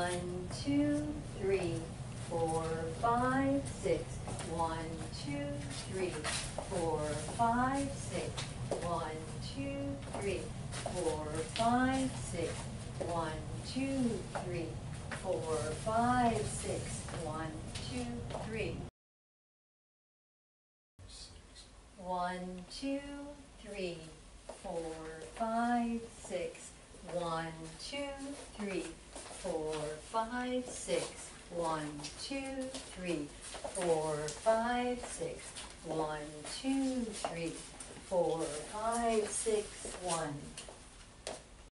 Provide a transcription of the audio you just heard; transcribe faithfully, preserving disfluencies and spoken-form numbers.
One, two, three, four, five, six. One, two, three, four, five, six. One, two, three, four, five, six. One, two, three, four, five, six. One, two, three. One, two, three, four, five, six. One, two, three, four, five, six. One, two, three, four, five, six. One, two, three, four, five, six. One,